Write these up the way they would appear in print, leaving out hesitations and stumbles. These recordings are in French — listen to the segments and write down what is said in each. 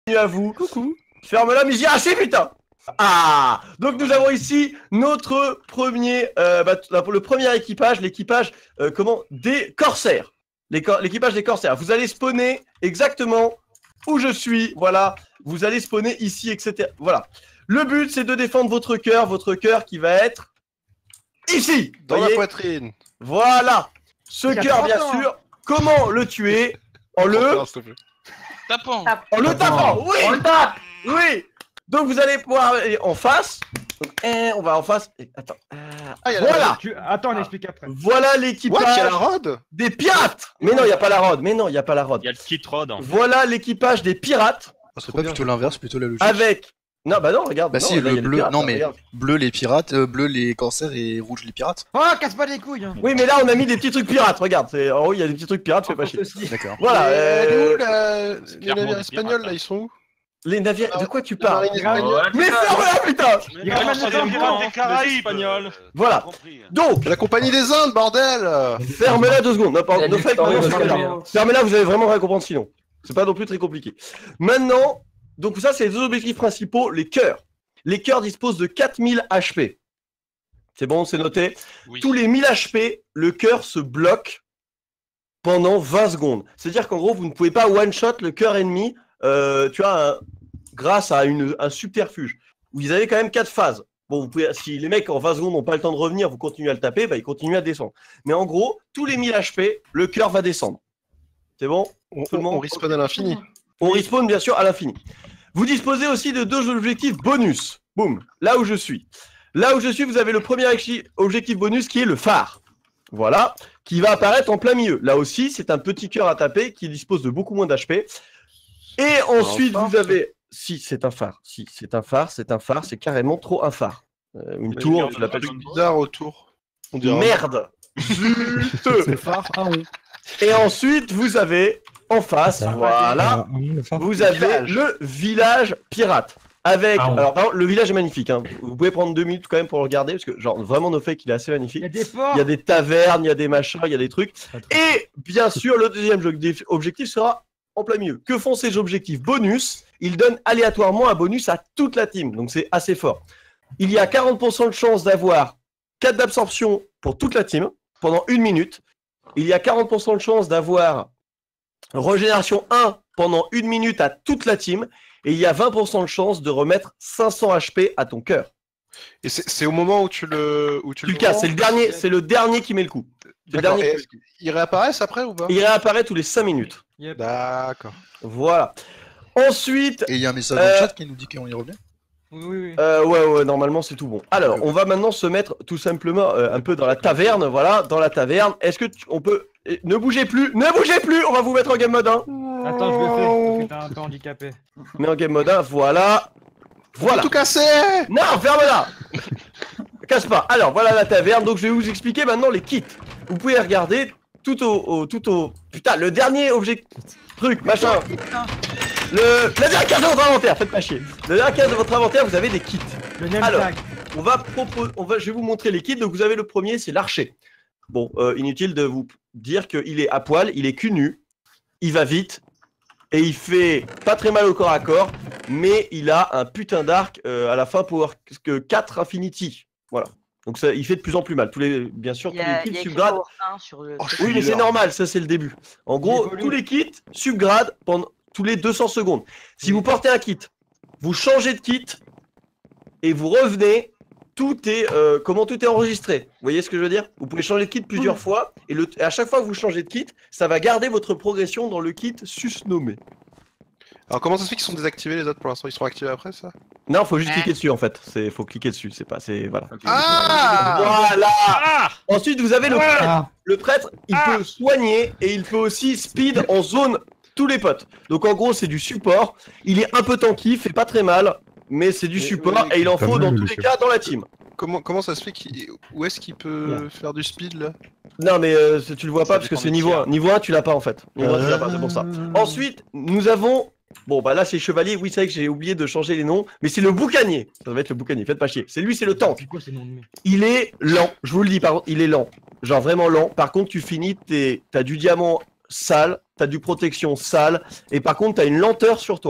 à vous. Coucou. Ferme-la, mais j'y assez, putain. Ah, donc nous avons ici notre premier, le premier équipage, l'équipage, des corsaires. L'équipage des corsaires. Vous allez spawner exactement où je suis, voilà. Vous allez spawner ici, etc. Voilà. Le but, c'est de défendre votre cœur qui va être ici. Dans voyez la poitrine. Voilà. Ce cœur, bien sûr. Comment le tuer? En le Tapant. En le tapant. Oui. On le tape. Oui. Donc vous allez pouvoir aller en face. Donc, on va en face. Attends. Voilà. Attends, on explique après. Voilà What, il y a l'équipage la rod? des pirates. Mais non, il n'y a pas la rod. Mais non, il n'y a pas la rod. Il y a le kit rod. Voilà l'équipage des pirates C'est pas plutôt l'inverse, plutôt la logique. avec. Non, bah non, regarde. Bah non, si, là, il y a le les bleu, pirates, non là, mais regarde. bleu les pirates, bleu les corsaires et rouge les pirates. Oh, casse pas les couilles. Oui, mais là, on a mis des petits trucs pirates. Regarde, en haut, il y a des petits trucs pirates. Fais pas chier. D'accord. Voilà. Elle est où, les clairement navires des espagnols, pirates, là, ils sont où? Les navires. De quoi tu La parles? marine espagnole. Mais ferme-la, putain. Il ramène c'est le des tampon. pirates des Caraïbes espagnols. Voilà. Donc, La compagnie des Indes, bordel! fermez-la 2 secondes. Non, pardon, Il y a ne du faites temps, pas. il va se Fermez-la. calmer. Fermez-la, vous allez vraiment rien comprendre sinon. C'est pas non plus très compliqué. Maintenant, donc ça, c'est les deux objectifs principaux, les cœurs. Les cœurs disposent de 4000 HP. C'est bon, c'est noté. Oui. Tous les 1000 HP, le cœur se bloque pendant 20 secondes. C'est-à-dire qu'en gros, vous ne pouvez pas one-shot le cœur ennemi, grâce à un subterfuge. Vous avez quand même 4 phases. Bon, vous pouvez, si les mecs en 20 secondes n'ont pas le temps de revenir, vous continuez à le taper, bah, ils continuent à descendre. Mais en gros, tous les 1000 HP, le cœur va descendre. C'est bon? Tout le monde On respawn à l'infini. On respawn bien sûr à l'infini. Vous disposez aussi de 2 objectifs bonus. Boum, là où je suis. Là où je suis, vous avez le premier objectif bonus qui est le phare. Voilà, qui va apparaître en plein milieu. Là aussi, c'est un petit cœur à taper qui dispose de beaucoup moins d'HP. Et ensuite, vous avez... Si, c'est un phare. Si, c'est un phare, c'est carrément trop un phare. Une tour, tu l'appelles... Bizarre autour. On dirait Merde. Zut. C'est phare à on. Et ensuite, vous avez en face, voilà, vous avez le village pirate. Avec, Ah ouais. alors par contre, le village est magnifique, hein. Vous pouvez prendre 2 minutes quand même pour le regarder, parce que genre vraiment No Fake il est assez magnifique. Il y a des forts. Il y a des tavernes, il y a des machins, il y a des trucs. Et bien sûr, le deuxième objectif sera en plein milieu. Que font ces objectifs bonus? Ils donnent aléatoirement un bonus à toute la team, donc c'est assez fort. Il y a 40% de chance d'avoir 4 d'absorption pour toute la team pendant 1 minute. Il y a 40% de chance d'avoir régénération 1 pendant 1 minute à toute la team. Et il y a 20% de chance de remettre 500 HP à ton cœur. Et c'est au moment où tu le casses, c'est le dernier qui met le coup. C'est le D'accord. dernier Et qui- ils réapparaissent après ou pas? Il réapparaît tous les 5 minutes. D'accord. Voilà. Ensuite, Et il y a un message dans le chat qui nous dit qu'on y revient. Oui. ouais, normalement c'est tout bon. Alors, on va maintenant se mettre tout simplement un peu dans la taverne. Voilà, dans la taverne. Est-ce que on peut... Ne bougez plus, on va vous mettre en game mode 1. Attends, je le fais, parce que t'es un peu handicapé. Mais en game mode 1, voilà. Voilà. Tout cassé! Non, ferme-la. Casse pas. Alors, voilà la taverne. Donc, je vais vous expliquer maintenant les kits. Vous pouvez regarder tout au... Putain, le dernier objet... Truc, machin. La dernière case de votre inventaire, faites pas chier. La dernière case de votre inventaire, vous avez des kits. Le name Alors, tag. je vais vous montrer les kits. Donc, vous avez le premier, c'est l'archer. Bon, inutile de vous dire qu'il est à poil, il est cul nu, il va vite, et il fait pas très mal au corps à corps, mais il a un putain d'arc à la fin pour 4 Infinity. Voilà. Donc ça, il fait de plus en plus mal. Bien sûr, tous les kits subgradent. Oui, mais c'est normal, ça c'est le début. En gros, tous les kits subgradent pendant tous les 200 secondes. Si vous portez un kit, vous changez de kit et vous revenez, tout est enregistré. Vous voyez ce que je veux dire? Vous pouvez changer de kit plusieurs fois et à chaque fois que vous changez de kit, ça va garder votre progression dans le kit susnommé. Alors comment ça se fait qu'ils sont désactivés les autres pour l'instant? Ils seront activés après ça? Non, faut juste cliquer dessus en fait. Faut cliquer dessus, voilà. Ah! Voilà. Ensuite, vous avez le prêtre. Ah. Le prêtre, il peut soigner et il peut aussi speed en zone tous les potes. Donc en gros, c'est du support. Il est un peu tanky, fait pas très mal, mais c'est du support et il en Pas faut mal, dans le tous les support. cas dans la team. Comment ça se fait où est-ce qu'il peut faire du speed là? Non, mais tu le vois pas Ça parce que dépend c'est des niveau tiers. 1. Niveau 1, tu l'as pas en fait. Niveau 1, tu l'as pas, c'est pour ça. Ensuite, nous avons. Bon, bah là, c'est chevalier. Oui, c'est vrai que j'ai oublié de changer les noms, mais c'est le boucanier. Ça va être le boucanier, faites pas chier. C'est lui, c'est le tank. C'est quoi ces noms de merde? Il est lent, je vous le dis, par contre, il est lent. Genre vraiment lent. Par contre, tu finis, t'as du diamant sale, t'as du protection sale, et par contre, t'as une lenteur sur toi.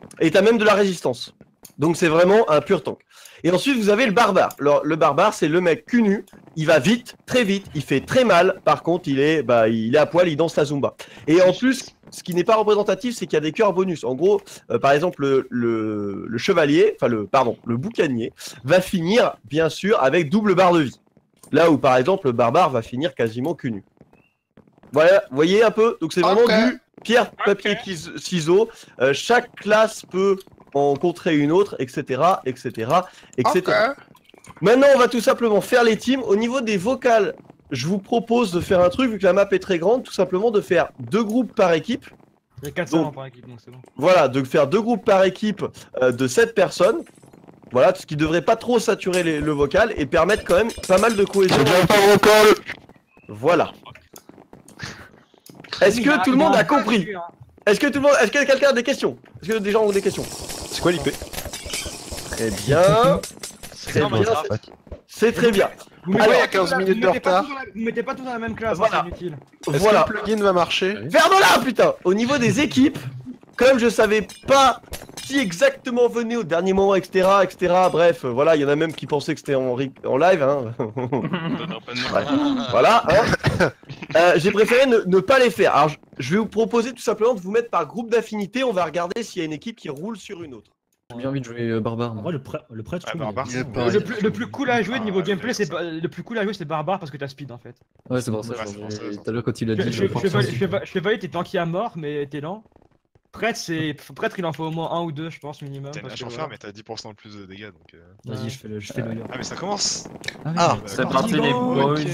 Et t'as même de la résistance. Donc c'est vraiment un pur tank. Et ensuite vous avez le barbare. Alors, le barbare c'est le mec cul nu, il va vite, très vite, il fait très mal. Par contre il est à poil, il danse la zumba. Et en plus, ce qui n'est pas représentatif, c'est qu'il y a des cœurs bonus. En gros, par exemple le chevalier, enfin le boucanier, va finir bien sûr avec double barre de vie. Là où par exemple le barbare va finir quasiment cul nu. Voilà, vous voyez un peu. Donc c'est vraiment du pierre, papier, ciseaux. Chaque classe peut en contrer une autre, etc., etc., etc. Maintenant, on va tout simplement faire les teams. Au niveau des vocales, je vous propose de faire un truc, vu que la map est très grande, tout simplement de faire 2 groupes par équipe. Il y a 400 par équipe, donc c'est bon. Voilà, de faire 2 groupes par équipe de 7 personnes. Voilà, ce qui devrait pas trop saturer le vocal et permettre quand même pas mal de cohésion. Voilà. Est-ce que tout le monde a compris? Est-ce que quelqu'un a des questions? Est-ce que des gens ont des questions? C'est quoi l'IP? Très bien. C'est Très bien. C'est très bien. Vous Pourquoi il y a 15 minutes de retard? Vous mettez pas tous dans la même classe, Voilà. c'est inutile. Est-ce Voilà. que le plugin va marcher? Verdola, putain. Au niveau des équipes, comme je savais pas qui exactement venait au dernier moment, etc., bref, voilà, il y en a même qui pensaient que c'était en live, hein. Voilà, hein. J'ai préféré ne pas les faire. Alors, je vais vous proposer tout simplement de vous mettre par groupe d'affinité. On va regarder s'il y a une équipe qui roule sur une autre. J'ai bien envie de jouer barbare. En vrai, le prêtre, je trouve. Barbare, Il est c'est pas- Le plus cool à jouer niveau gameplay, c'est le plus cool à jouer, c'est barbare parce que t'as speed en fait. Ouais, c'est pour ça. Ouais, c'est pour ça, Tout à l'heure, quand il a dit. Chevalier, t'es tanky à mort, mais t'es lent. Prêtre, il en faut au moins 1 ou 2, je pense, minimum. T'as une parce hache que en voilà. fer, mais t'as 10% de plus de dégâts donc. Vas-y, je fais le lien. Ah, mais ça commence! Ah, C'est parti, les boys. Ok.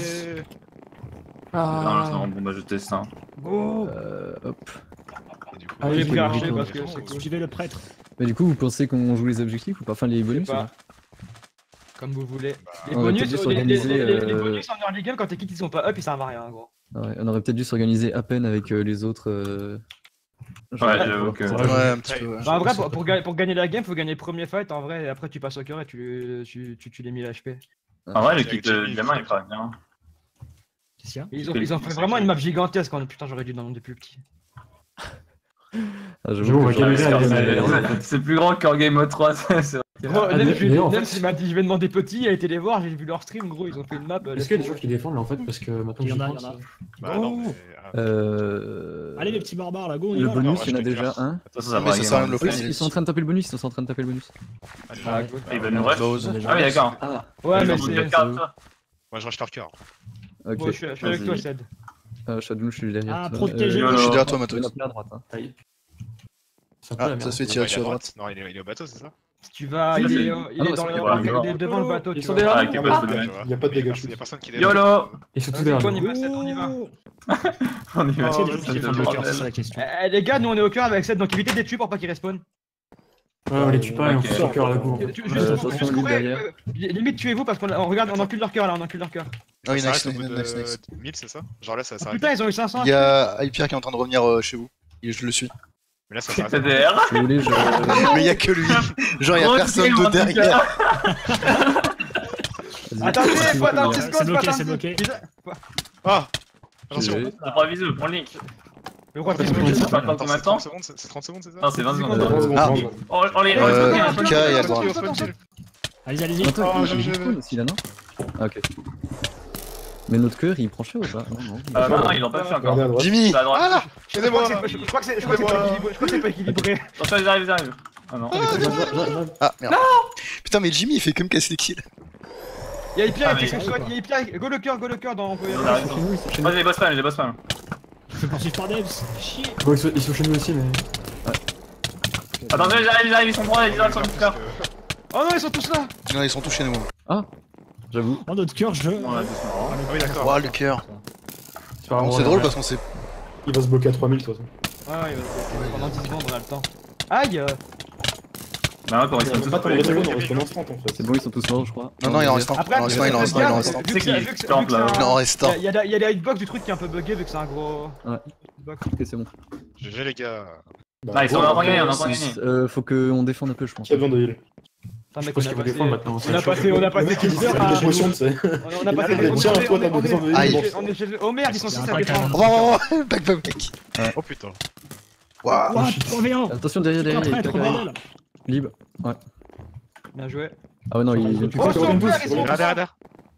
Non, bon, bah, je teste un. Go Hop. Et du coup, Allez, je pris vais archer le parce que retour. c'est cool. J'y vais le prêtre. Mais du coup, vous pensez qu'on joue les objectifs ou pas? Enfin, les bonus pas. ou pas? Comme vous voulez. Les on aurait bonus, peut-être dû les s'organiser, bonus en early game, quand tes kits ils sont pas up, ils servent à rien, gros. Ouais, on aurait peut-être dû s'organiser à peine avec les autres. Ouais, j'avoue que- ouais, un petit peu. Ouais. Bah, en vrai, pour gagner la game, faut gagner le premier fight en vrai, et après tu passes au cœur et tu les 1000 HP. En vrai, le kit de gamin, il craque bien. Qu'est-ce qu'il y a? Ils ont fait vraiment une map gigantesque, putain, j'aurais dû dans le monde des plus petits. J'avoue, que c'est plus grand qu'en Game Mode 3. Gros, Ah, même d'ailleurs, en même fait- s'il m'a dit je vais demander petit, il a été les voir, j'ai vu leur stream, gros, ils ont fait une map. Est-ce qu'il y a des gens qui défendent là en fait? Parce que maintenant Il y en j'y a, pense, il y en a. Bah non, mais. Allez les petits barbares là, go, on y Le va. bonus, Non, il y en a je te déjà garde. un. Mais ça sert à rien de le Oui, faire. ils sont en train de taper le bonus, ils sont en train de taper le bonus. Allez, Il va nous rush. Ah oui, d'accord. Ouais, mais Ils ont c'est. deux cartes. Moi je rush leur cœur. Ok. Bon, je suis avec toi, Ced. Shadow, je suis derrière. Ah, toi. protégez. Je suis derrière toi, Il y en Matos. a plein à droite. Hein. Ah, ça se fait tirer dessus à droite. Non, il est au bateau, c'est ça? Si tu vas, il est dans il est devant le bateau, tu Ils sont vois. derrière. Il y a pas de dégâts. Il y a personne qui est là. YOLO. Et surtout Vas-y, derrière. on y va, Ced, on y va. On y va. Est-ce qu'il y a des gens qui défendent le cœur? C'est ça la question. Les gars, nous on est au cœur avec Ced, donc évitez de les tuer pour pas qu'ils respawn. Ouais, on les tue pas et on fout leur cœur à la boue. attention, lui, derrière. Limite tuez-vous parce qu'on regarde, on encule leur cœur là, on encule leur cœur. Ah oui, Ça next, reste au bout next, de next. 1000, c'est ça? Genre là, ça s'arrête. Putain, ils ont eu 500. Il y a Alpierre qui est en train de revenir chez vous. Et je le suis. Mais là, ça s'arrête. TDR. Si vous voulez, je. Mais il y a que lui. Genre, il y a personne de derrière. Attendez, faut attendre, C'est bloqué, c'est bloqué. Ah! Attention! T'as pas visé le point link. Le roi, Attends, c'est attends, bon. attends. Attends, combien de temps? C'est 30 secondes, c'est ça? Non, c'est 20 secondes. Ah, On les. K et Alban. Allez, allez-y. Attends, Oh, il je- spawn aussi là, non? Ah, ok. Mais notre cœur, il prend cher ou pas? Non, Non, ils l'ont pas fait encore. Jimmy! À droite. Ah! Je crois que c'est pas équilibré. Attention, ils arrivent. Ah non. Ah, merde. Putain, mais Jimmy, il fait que me casser les kills. Il y a Hypia, Ah, mais- il y a Hypia, go le cœur dans. On arrive. Moi, j'ai les boss spam, Je fais poursuivre par Devs. Chier. Bon, ils sont chez nous aussi, mais. Attention, ils arrivent, ils sont droits, ils arrivent sur le cœur. Oh non, ils sont tous là. Non, ils sont tous chez nous. J'avoue. Oh, notre cœur, je. On a doucement. Ah oui, d'accord. Ouah, le cœur. pas Bon, grave, c'est drôle parce qu'on sait. Il va se bloquer à 3000 de toute façon. Ah, il va se pendant 10 secondes, on a le temps. Aïe. Bah, quand ils sont On tous va pas collés. attendre 2 secondes, on reste en instant en fait. C'est bon, ils sont tous morts, je crois. Non, non, il en reste un. Après, Il en reste un. C'est qui vu que campe, là. Il en reste un. il y a la hitbox du truc qui est un peu bugué vu que c'est un gros. Ouais. hitbox. Ok, c'est bon. GG les gars. Bah, Non, ils sont bon, en train de gagner, on est en train de gagner. Faut qu'on défende un peu, je pense. Qui a besoin de heal? Putain, Je mec, pense qu'il faut défendre maintenant. on a passé 15 heures à. Des potions, tu sais. On a passé Tiens, toi, t'as besoin de Aïe. heal. On est chez eux. Oh merde, ils sont 6 à Aïe. défendre. Oh, back, back, back. Oh putain. Waouh. What 3v1. Attention derrière, Après, derrière. trop bordel. Libre. Ouais. Bien joué. Ah ouais, non, il vient de Oh, sur son une père, douce, ils sur sont une Derrière, derrière,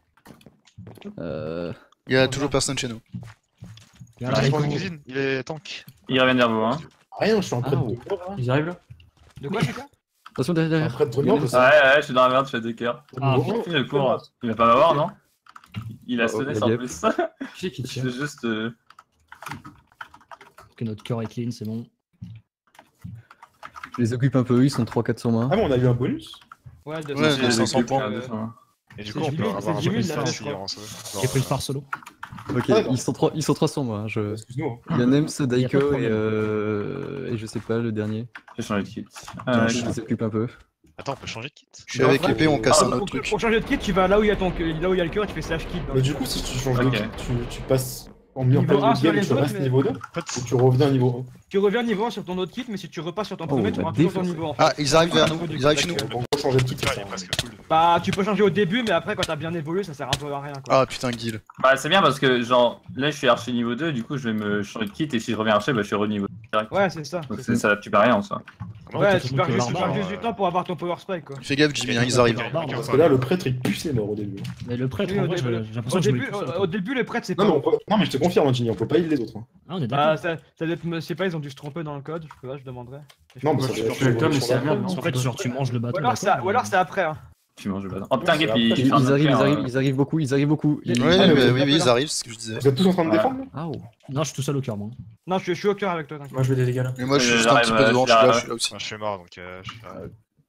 Il y a toujours personne chez nous. Regarde, derrière. là, Pour la ils cuisine, il est tank. Il revient vers vous, hein. Rien, je suis en train Ah, de mort, là. Ils arrivent là. De quoi, Lucas? Attention derrière, Je suis en derrière. train de mort, je sais. Ouais, je suis dans la merde, je fais des cœurs. Ah, Il le court. Il va pas m'avoir, non? Il a sonné oh, en yep. plus. Qui qui Je tire fais juste. Que notre cœur est clean, c'est bon. Je les occupe un peu, ils sont 3-4 sur moi. Ah, mais on a eu un bonus? Ouais, de Ouais, de 500 points. Et du C'est coup, on peut Jimmy, avoir c'est un Jimmy, bonus il l'a fait, si je crois. on se- J'ai pris le phare solo. Ok, Ah, d'accord. ils sont 3 sur moi. hein, Je... Excuse-nous. hein. Il y a Nems, Y a pas de Daiko problème. et je sais pas le dernier. J'ai changé de kit. Je les occupe un peu. Attends, on peut changer de kit. Je suis avec épée, on casse un Pour, autre truc. pour changer de kit, tu vas là où il y a le cœur et tu fais slash kit. Mais du coup, si tu changes de Ok. kit, tu passes en milieu Niveau un de sur game et les tu autres, restes mais- niveau 2 En fait, ou tu reviens à niveau Tu reviens niveau 1 sur ton autre kit, mais si tu repasses sur ton premier, tu bah, auras toujours ton défonce. niveau en fait. Ah, ils arrivent vers nous, ils arrivent chez nous. 1. En gros, changer de kit, il ça est presque full. Bah, tu peux changer au début, mais après, quand t'as bien évolué, ça sert un peu à rien quoi. Ah putain, Guil. Bah, c'est bien parce que, genre, là je suis archer niveau 2, du coup je vais me changer de kit et si je reviens archer, bah je suis re-niveau direct. Ouais, c'est ça. Donc c'est ça. ça tue pas rien en soi. Ouais, t'as tu ton perds truc juste, barbare, du temps pour avoir ton power spike quoi. Fais gaffe, Jimmy, hein, ils arrivent. Parce que là, le prêtre, il pue ses morts au début. Mais le prêtre, Oui, en au vrai, début- j'ai l'impression Au que je début, voulais tout au début, les prêtres, c'est Non, pas. mais, non, mais je te confirme, Ginny, on peut pas heal les autres. hein. Ah, on est Bah, d'accord. ça doit être, je sais pas, ils ont dû se tromper dans le code, je sais pas, je demanderai. Non, mais ça je doit suis être Tom, sur c'est la la merde. merde, En fait, genre, tu manges le bateau. Ou alors c'est après. Hein. Tu manges le bâton. Oh putain, Gap, c'est il après. fait un autre clair, Ils arrivent beaucoup, ils arrivent beaucoup. Ouais, Ouais, mais oui, vous oui, êtes ils là. arrivent, c'est ce que je disais. Vous êtes tous en train de Ouais. défendre là Ah, oh. Non, je suis tout seul au cœur, moi. Non, je suis au cœur avec toi, t'inquiète. Moi, je veux des dégâts là. Mais moi, je suis juste un J'arrive, petit peu devant, je suis là aussi. Moi, je suis mort donc je suis là.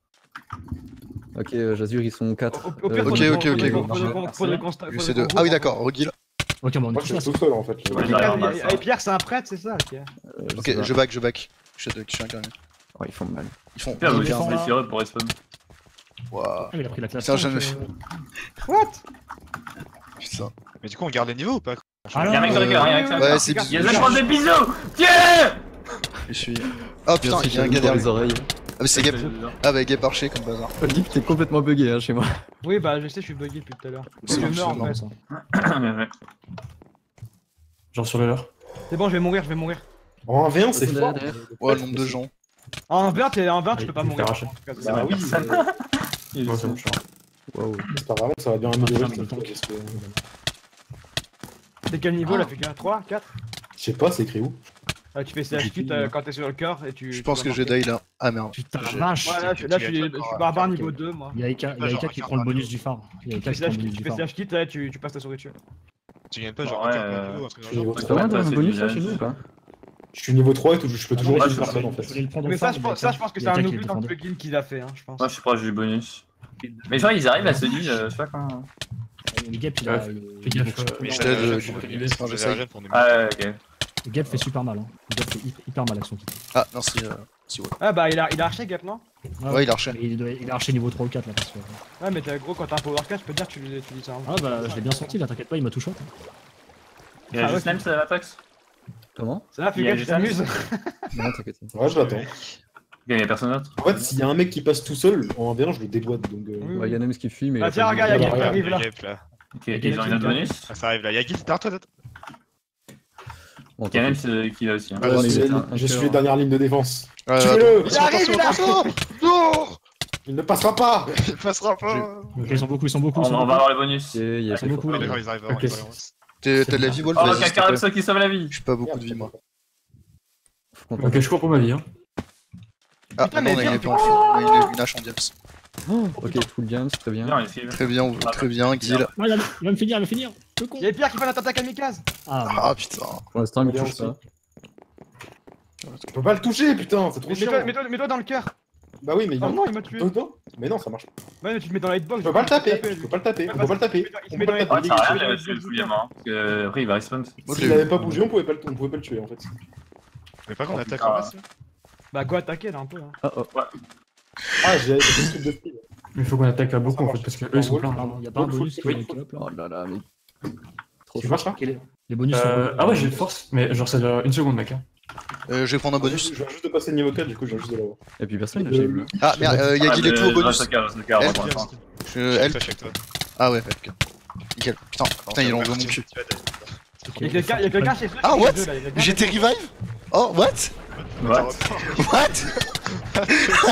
Ok, Jazur, ils sont 4. Au pire, Ok, faudrait ok, qu'on- ok, go. faudrait qu'on sta- J'essaie faudrait de. qu'on Ah oui, groupe. d'accord, Reguil. Ok, bon, on est Moi, tous je là. suis tout seul en fait. Ouais, Et j'arrive en bas, ça. Pierre, c'est un prêtre, c'est ça, ok. Ok, je back. Je suis incarné. Oh, ils font mal. Ils font. Putain, Ils ils sont sont là. tirés pour respawn. Waouh. Ah, mais il a pris la classe. Putain, jamais What? Putain. Mais du coup, on garde les niveaux ou pas? Ah, Y'a un mec sur le cœur, y'a un mec sur le Ouais, cœur. c'est Y'a bizarre. Zach prend des bisous. Tiens. Je suis. Oh putain, Merci, il y a un Jazur, gars pour derrière. les oreilles. Ah, mais c'est Gap. Ah, bah, Gap archer comme bazar. Lip, t'es complètement bugué hein, chez moi. Oui, bah je sais, je suis bugué depuis tout à l'heure. C'est Je bon, meurs en c'est fait. Bien joué. Genre sur le leur. C'est bon, je vais mourir, je vais mourir. En 1v1, c'est Derrière, fort. derrière. Ouais, le nombre de gens. En 20, tu peux pas Il mourir. fait arracher. Bah oui, Il est Ouais, fou. c'est bon. Waouh. c'est pas vraiment, ça va bien améliorer. Ah, le putain. truc, parce que- C'est quel niveau là? Fait 3, 4? Je sais pas, c'est écrit où? Tu fais slash kit quand t'es sur le cœur et tu. Je pense que je vais die là. Ah merde. Putain, la J'ai- vache. Ouais, là, je suis barbare niveau 2 moi. Il y a Eka qui prend le bonus du phare. Il y a Tu Eka fais qui prend le slash bonus kit, du tu fais phare. slash kit, là, tu passes ta souris dessus. Tu gagnes pas genre Ouais, un cœur par niveau, un truc je dans suis le niveau genre. C'est pas mal Ouais, un c'est bonus du là village. chez nous ou pas? Je suis niveau 3 et je peux toujours Ah, être je une personne en voulais fait. le prendre au Mais phare, ça, je mais pense, je pense que il c'est y a un Eka qui oubli le dans le défendait. plugin qu'il a fait, hein, je pense. Moi je suis proche du bonus. Mais genre ils arrivent à se dire, je sais pas quand. Le Gap, il a Ouais. le. Fais gaffe, Mais Je j'avais t'aide, la je- gêne pour je- nous- je- j'avais j'essaye. la gêne pour nous- Ah ouais, ok. Le Gap fait super mal. Hein. Le Gap fait hyper mal avec son kit. Ah, non, si, ouais. Ah bah il a arché Gap, non? Ouais, il a arché. Mais il a arché niveau 3 ou 4 là. Parce que... Ouais, mais t'as gros, quand t'as un power 4, je peux te dire que tu dis ça. Hein. Ah bah, je l'ai bien senti là, t'inquiète pas, il m'a tout shot. Il y a Ah, juste ouais, Nems à l'attaque. Comment? Ça va, fais Il y a gaffe, tu juste t'amuses. Non, t'inquiète. Ouais, je l'attends. Il y a personne d'autre. En fait, s'il y a un mec qui passe tout seul, en 1v1, je le déboîte donc. Oui. Ouais, il y a Nems qui fuit, mais. Ah, il a tiens, pas regarde, de- il y a Gap qui qui arrive là. Gap, là. Ok, ils ont une autre bonus. Ah, ça arrive là. Y'a Guild derrière toi, Bon, Il y a t'inquiète. Nems qui est là aussi. hein. Ouais, Ouais, mais c'est- il est un je suis cœur. les dernières lignes de défense. Tuez-le. Il arrive, il arrive. Non. Il ne passera pas. Il passera pas. Ok, ils sont beaucoup, ils sont beaucoup. On va avoir le bonus. Ok, il y a Ils sont beaucoup là. D'accord, ils arrivent Ok. avant. T'as de la vie, Wolf, Oh, vas-y, s'il te plaît. Kakarapso qui sauve la vie. J'ai pas beaucoup de vie, moi. Faut qu'on Ok, je cours pour ma vie. Hein. Ah, Putain, maintenant, on a mais une viens. épée en feu. On a une hache en diams. Oh, ok, full games, très bien. Bien, il esquive. Très bien, Guil. Ah, il va me finir, Le con. Il y a Pierre qui fait l'attaque kamikaze. Ah, bah. Ah, putain. Pour l'instant, il me Bien touche aussi. pas. Je peux pas le toucher, putain, c'est trop chiant. Mets-toi dans le cœur. Bah oui, mais il Oh non, il m'a tué. dedans. Mais non, ça marche pas. Ouais, mais tu te mets dans la hitbox. Je peux pas le taper. lui. Je peux pas le taper. On peut pas le taper. Il se On met peut dans pas les le Ouais, taper. ça sert à rien de tuer le fouillement. Parce que après il va respawn. Moi, S'il j'ai- avait pas bougé, on pouvait pas le tuer en fait. Mais pas qu'on attaque putain. en masse. Bah, go attaquer là un peu. Hein. Oh, oh. Ah, j'ai des trucs de speed. Il faut qu'on attaque là beaucoup en fait, parce que eux, ils sont pleins. Il y a pas un bonus qui est up là. Oh là là, mais. Trop Tu fort. vois ça Les bonus sont. Ah ouais, j'ai le force, mais genre ça dure une seconde, mec. Je vais prendre un bonus. Je viens juste de passer le niveau 4, du coup, je viens juste de l'avoir. Et puis personne n'a chez lui. Ah, merde, y'a Guil et tout au bonus. Help. Je Help. check toi. Ah ouais, ok. Nickel. Putain, il en veut mon cul. Il y a quelqu'un chez ceux Ah, qui what? est deux, là, il y a quelqu'un J'étais chez- revive? Oh, what? What? What?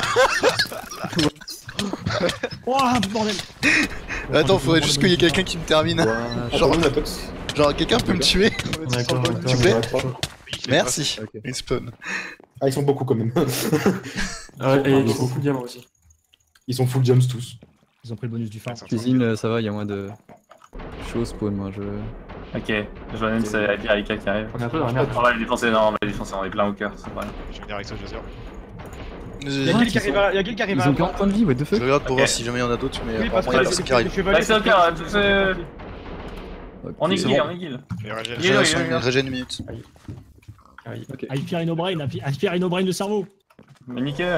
Ouah, bordel. Attends, faudrait juste qu'il y ait quelqu'un qui me termine. Genre, on a tox. Genre, quelqu'un peut me tuer? D'accord, S'il vous plaît. d'accord. Merci. Ok. Il spawn. Ah, ils sont beaucoup quand même. Ah, et ils sont full diamant aussi. Ils sont full jumps tous. Ils ont pris le bonus du phare. Cuisine, ça va, il y a moins de. Je suis au spawn, moi, je. Ok, je vois même c'est Erika qui arrive. On est un peu dans la merde. On va les défoncer, non, on va les défoncer, on est plein au cœur, c'est vrai. Je vais venir avec ça, Joseph. Y'a qui arrive à... Y'a qui arrive Ils à... ont 40 points de vie, what the Je fuck? regarde pour Ok. voir si jamais il y en a d'autres, mais Oui, parce apparemment il y a que personne qui arrive. chevalier... Bah, c'est ok, on est c'est guille, bon. on est guille. Et régène. Il est là, Je il est là. régène une minute. Ok. Aspire Inobrain, aspire Inobrain de cerveau. Mais niquez.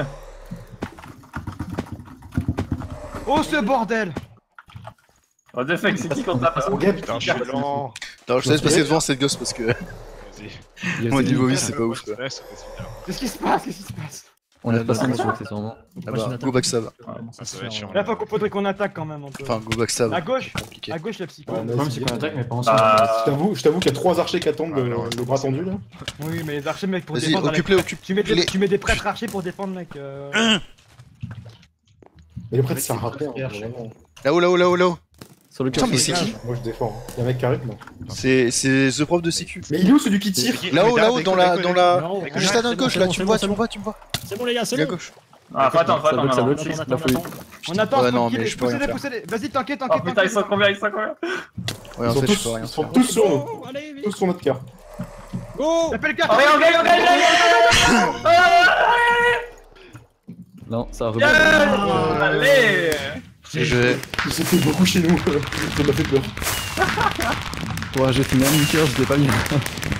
Oh ce bordel! What the fuck, c'est qui qu'on tape? Oh, Gab, Putain, je suis lent. Non, je te laisse passer devant cette gosse parce que Vas-y. mon niveau vie c'est pas ouf quoi. Laisse, laisse. Qu'est-ce qui se passe? Qu'est-ce qui se passe? On a passé dessus, accessoirement. Ah bah, go backstab. Ça va être chiant. Là, faudrait qu'on attaque quand même un peu. Enfin, go backstab. À gauche, Compliqué. à gauche la psycho. Ouais, Le problème, c'est qu'on attaque, mais pas ensemble. Ah, Je t'avoue qu'il y a 3 archers qui attendent le bras tendu là. Oui, mais les archers, mec, pour Vas-y, défendre. occupe-les, occupe. Tu mets des prêtres archers pour défendre, mec. Mais le prêtre c'est un rappeur. Vraiment. Là-haut, là-haut, là-haut, là-haut. Sur le Putain, cœur, mais c'est qui? Moi je défends. Y'a un mec qui arrive là. C'est The Prof de sécu. Mais il est où celui qui tire? Là-haut, là-haut, dans la. Non, Juste à notre gauche là, tu me vois, tu me vois, tu me vois. C'est bon les gars, c'est Il est à bon. gauche. ah, faut attendre, ça bloque, non. bloque. La folie. On attend, Ouais, non, tranquille, mais je peux rien poussez-les. Vas-y, t'inquiète, Oh t'inquiète. putain, ils sont combien, ils sont combien? Ouais, en fait, je peux rien Ils sont faire. tous sur nous. Oh, allez, vite. Tous sur notre cœur. Go. Appelle le carte. Oh, regarde, regarde, regarde! Non, ça rebond. Allez! Je. Il s'est fait beaucoup chez nous. Ça m'a fait peur. Ouais, j'ai fini un cœur, je l'ai pas mis.